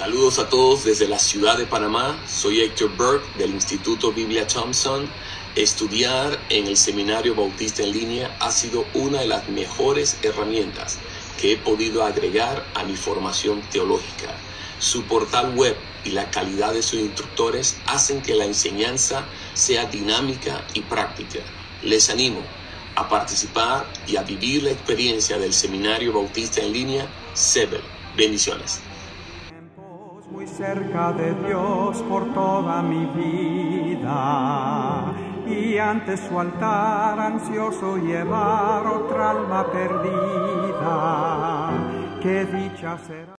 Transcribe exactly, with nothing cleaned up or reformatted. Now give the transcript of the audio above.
Saludos a todos desde la ciudad de Panamá. Soy Héctor Burke del Instituto Biblia Thompson. Estudiar en el Seminario Bautista en línea ha sido una de las mejores herramientas que he podido agregar a mi formación teológica. Su portal web y la calidad de sus instructores hacen que la enseñanza sea dinámica y práctica. Les animo a participar y a vivir la experiencia del Seminario Bautista en línea S E B E L. Bendiciones. Muy cerca de Dios por toda mi vida, y ante su altar ansioso llevar otra alma perdida. Qué dicha será.